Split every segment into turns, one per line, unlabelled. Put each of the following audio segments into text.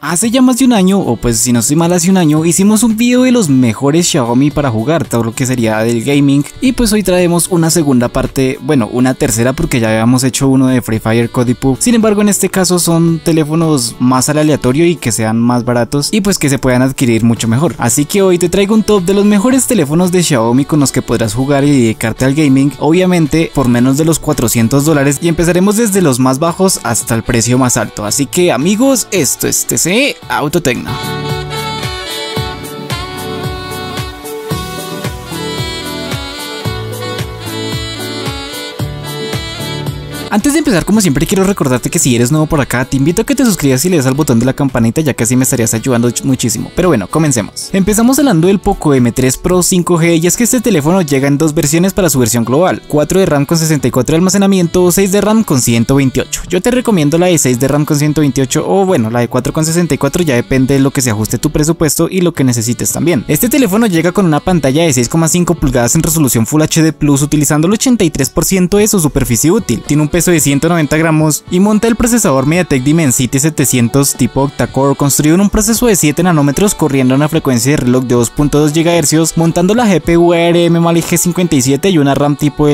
Hace ya más de un año, o pues si no estoy mal hace un año, hicimos un video de los mejores Xiaomi para jugar, todo lo que sería del gaming, y pues hoy traemos una segunda parte, bueno, una tercera porque ya habíamos hecho uno de Free Fire COD. Sin embargo, en este caso son teléfonos más al aleatorio y que sean más baratos y pues que se puedan adquirir mucho mejor. Así que hoy te traigo un top de los mejores teléfonos de Xiaomi con los que podrás jugar y dedicarte al gaming, obviamente por menos de los $400, y empezaremos desde los más bajos hasta el precio más alto. Así que amigos, esto es TC Autotecno. Antes de empezar, como siempre, quiero recordarte que si eres nuevo por acá, te invito a que te suscribas y le des al botón de la campanita, ya que así me estarías ayudando muchísimo. Pero bueno, comencemos. Empezamos hablando del Poco M3 Pro 5G, y es que este teléfono llega en dos versiones para su versión global: 4 de RAM con 64 de almacenamiento o 6 de RAM con 128. Yo te recomiendo la de 6 de RAM con 128, o bueno, la de 4 con 64, ya depende de lo que se ajuste tu presupuesto y lo que necesites también. Este teléfono llega con una pantalla de 6,5 pulgadas en resolución Full HD Plus, utilizando el 83% de su superficie útil. Tiene un peso de 190 gramos y monta el procesador MediaTek Dimensity 700 tipo octa-core, construido en un proceso de 7 nanómetros, corriendo a una frecuencia de reloj de 2.2 GHz, montando la GPU ARM Mali G57 y una RAM tipo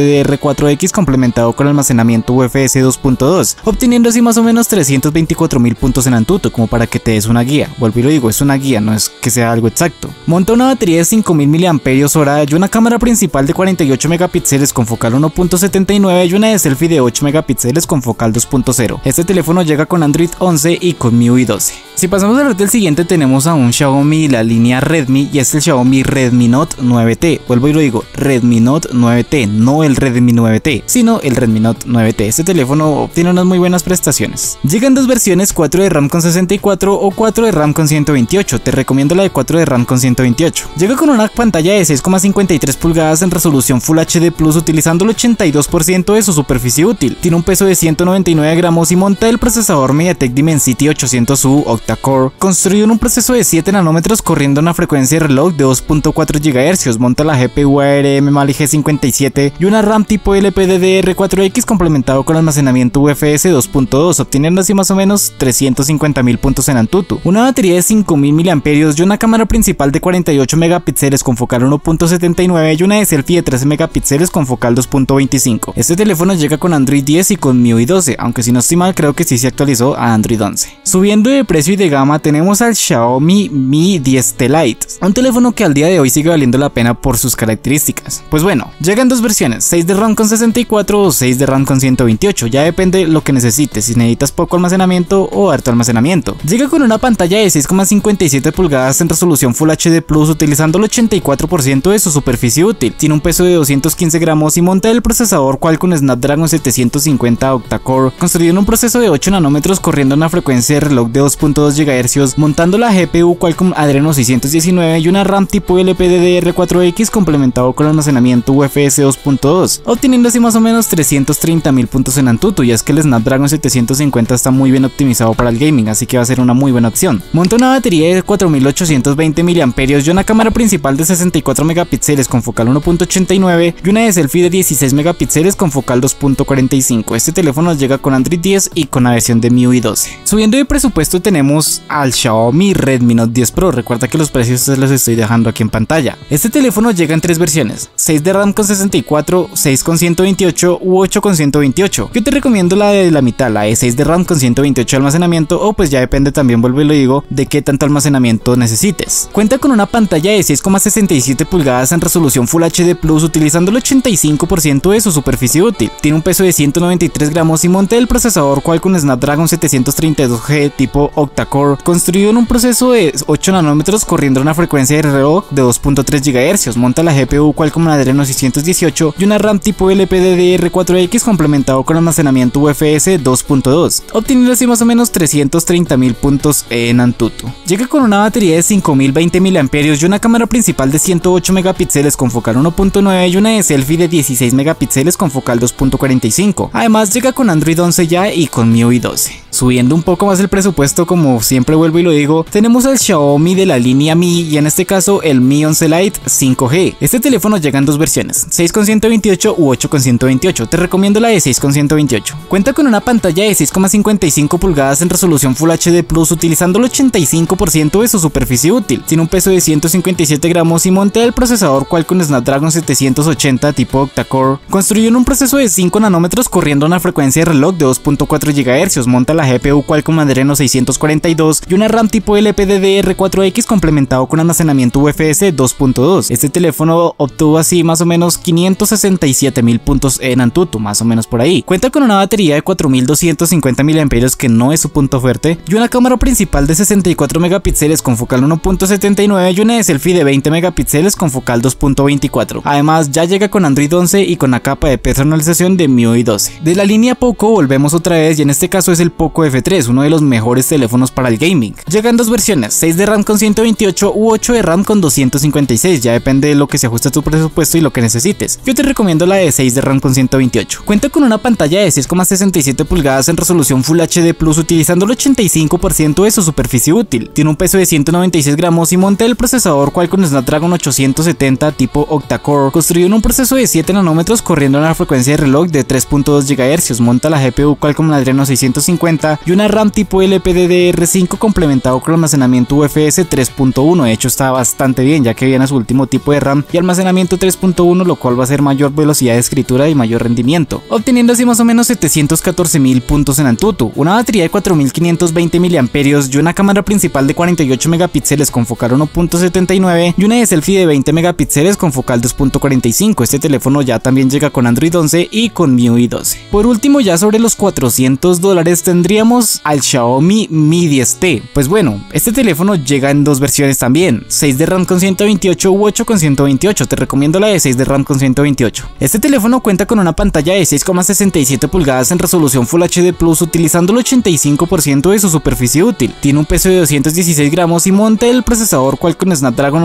LPDDR4X complementado con almacenamiento UFS 2.2, obteniendo así más o menos 324.000 puntos en Antutu, como para que te des una guía. Vuelvo y lo digo, es una guía, no es que sea algo exacto. Monta una batería de 5000 mAh y una cámara principal de 48 megapíxeles con focal 1.79 y una de selfie de 8 megapíxeles con focal 2.0. Este teléfono llega con Android 11 y con MIUI 12. Si pasamos a ver del siguiente, tenemos a un Xiaomi, la línea Redmi, y es el Xiaomi Redmi Note 9T. Vuelvo y lo digo, Redmi Note 9T, no el Redmi 9T, sino el Redmi Note 9T. Este teléfono tiene unas muy buenas prestaciones. Llega en dos versiones: 4 de RAM con 64 o 4 de RAM con 128. Te recomiendo la de 4 de RAM con 128. Llega con una pantalla de 6,53 pulgadas en resolución Full HD Plus, utilizando el 82% de su superficie útil. Tiene un peso de 199 gramos y monta el procesador MediaTek Dimensity 800U octa-core, construido en un proceso de 7 nanómetros, corriendo a una frecuencia de reloj de 2.4 GHz. Monta la GPU ARM Mali G57 y una RAM tipo LPDDR4X complementado con almacenamiento UFS 2.2, obteniendo así más o menos 350.000 puntos en Antutu. Una batería de 5000 mAh y una cámara principal de 48 megapíxeles con focal 1.79 y una de selfie de 13 megapíxeles con focal 2.25. Este teléfono llega con Android 10 y con MIUI 12, aunque si no estoy mal creo que sí se actualizó a Android 11. Subiendo de precio y de gama, tenemos al Xiaomi Mi 10T Lite, un teléfono que al día de hoy sigue valiendo la pena por sus características. Pues bueno, llega en dos versiones: 6 de RAM con 64 o 6 de RAM con 128, ya depende lo que necesites, si necesitas poco almacenamiento o harto almacenamiento. Llega con una pantalla de 6,57 pulgadas en resolución Full HD Plus, utilizando el 84% de su superficie útil. Tiene un peso de 215 gramos y monta el procesador Qualcomm Snapdragon 750 octa-core, construido en un proceso de 8 nanómetros, corriendo a una frecuencia de reloj de 2.2 GHz, montando la GPU Qualcomm Adreno 619 y una RAM tipo LPDDR4X complementado con almacenamiento UFS 2.2, obteniendo así más o menos 330.000 puntos en Antutu, y es que el Snapdragon 750 está muy bien optimizado para el gaming, así que va a ser una muy buena opción. Monta una batería de 4820 mAh y una cámara principal de 64 megapíxeles con focal 1.89 y una de selfie de 16 megapíxeles con focal 2.45. Este teléfono llega con Android 10 y con la versión de MIUI 12. Subiendo de presupuesto, tenemos al Xiaomi Redmi Note 10 Pro. Recuerda que los precios los estoy dejando aquí en pantalla. Este teléfono llega en tres versiones: 6 de RAM con 64, 6 con 128 u 8 con 128. Yo te recomiendo la de la mitad, la de 6 de RAM con 128 de almacenamiento, o pues ya depende también, vuelvo y lo digo, de qué tanto almacenamiento necesites. Cuenta con una pantalla de 6,67 pulgadas en resolución Full HD Plus, utilizando el 85% de su superficie útil. Tiene un peso de 193 gramos y monta el procesador Qualcomm Snapdragon 732G tipo octa-core, construido en un proceso de 8 nanómetros, corriendo a una frecuencia de reloj de 2.3 GHz. Monta la GPU Qualcomm Adreno 618 y una RAM tipo LPDDR4X complementado con almacenamiento UFS 2.2, obteniendo así más o menos 330.000 puntos en Antutu. Llega con una batería de 5020 mAh y una cámara principal de 108 megapíxeles con focal 1.9 y una de selfie de 16 megapíxeles con focal 2.45. Además llega con Android 11 ya y con MIUI 12. subiendo un poco más el presupuesto, como siempre vuelvo y lo digo, tenemos al Xiaomi de la línea Mi y en este caso el Mi 11 Lite 5G. Este teléfono llega en dos versiones, 6,128 u 8,128. Te recomiendo la de 6,128. Cuenta con una pantalla de 6,55 pulgadas en resolución Full HD Plus utilizando el 85% de su superficie útil. Tiene un peso de 157 gramos y monta el procesador Qualcomm Snapdragon 780 tipo octa-core. Construyó en un proceso de 5 nanómetros corriendo a una frecuencia de reloj de 2.4 GHz. Monta la GPU Qualcomm Adreno 642 y una RAM tipo LPDDR4X complementado con almacenamiento UFS 2.2. Este teléfono obtuvo así más o menos 567.000 puntos en Antutu, más o menos por ahí. Cuenta con una batería de 4250 mAh que no es su punto fuerte y una cámara principal de 64 megapíxeles con focal 1.79 y una de selfie de 20 megapíxeles con focal 2.24. Además ya llega con Android 11 y con la capa de personalización de MIUI 12. De la línea Poco volvemos otra vez y en este caso es el Poco F3, uno de los mejores teléfonos para el gaming. Llega en dos versiones, 6 de RAM con 128 u 8 de RAM con 256, ya depende de lo que se ajuste a tu presupuesto y lo que necesites. Yo te recomiendo la de 6 de RAM con 128. Cuenta con una pantalla de 6,67 pulgadas en resolución Full HD Plus utilizando el 85% de su superficie útil. Tiene un peso de 196 gramos y monta el procesador Qualcomm Snapdragon 870 tipo octa-core, construido en un proceso de 7 nanómetros corriendo a una frecuencia de reloj de 3.2 GHz. Monta la GPU Qualcomm Adreno 650 y una RAM tipo LPDDR5 complementado con almacenamiento UFS 3.1. De hecho está bastante bien ya que viene a su último tipo de RAM y almacenamiento 3.1, lo cual va a ser mayor velocidad de escritura y mayor rendimiento, obteniendo así más o menos 714.000 puntos en Antutu, una batería de 4520 mAh y una cámara principal de 48 megapíxeles con focal 1.79 y una de selfie de 20 megapíxeles con focal 2.45. Este teléfono ya también llega con Android 11 y con MIUI 12. Por último, ya sobre los $400 tendríamos al Xiaomi Mi 10T. Pues bueno, este teléfono llega en dos versiones también, 6 de RAM con 128 u 8 con 128. Te recomiendo la de 6 de RAM con 128. Este teléfono cuenta con una pantalla de 6,67 pulgadas en resolución Full HD Plus utilizando el 85% de su superficie útil. Tiene un peso de 216 gramos y monta el procesador Qualcomm Snapdragon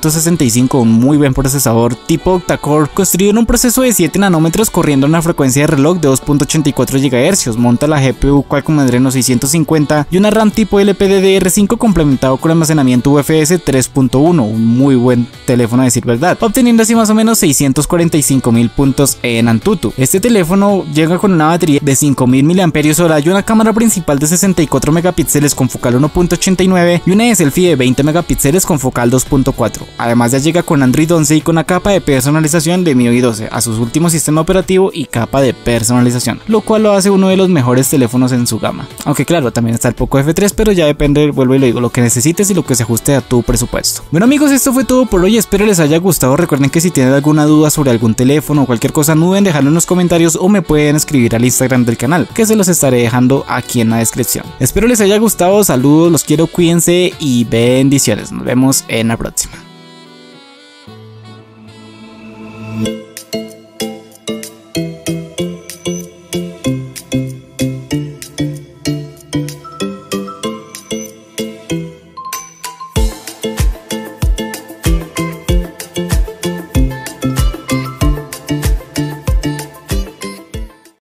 865, un muy buen procesador tipo octa-core, construido en un proceso de 7 nanómetros corriendo a una frecuencia de reloj de 2.84 GHz. Monta la GPU Qualcomm Adreno 650 y una RAM tipo LPDDR5 complementado con almacenamiento UFS 3.1, un muy buen teléfono a decir verdad, obteniendo así más o menos 645.000 puntos en Antutu. Este teléfono llega con una batería de 5.000 mAh y una cámara principal de 64 megapíxeles con focal 1.89 y una de selfie de 20 megapíxeles con focal 2.4. Además ya llega con Android 11 y con la capa de personalización de MIUI 12 a su último sistema operativo y capa de personalización, lo cual lo hace uno de los mejores teléfonos en su gama. Aunque claro, también está el Poco F3, pero ya depende, vuelvo y lo digo, lo que necesites y lo que se ajuste a tu presupuesto. Bueno amigos, esto fue todo por hoy, espero les haya gustado. Recuerden que si tienen alguna duda sobre algún teléfono o cualquier cosa, no duden dejarlo en los comentarios o me pueden escribir al Instagram del canal, que se los estaré dejando aquí en la descripción. Espero les haya gustado, saludos, los quiero, cuídense y bendiciones. Nos vemos en la próxima.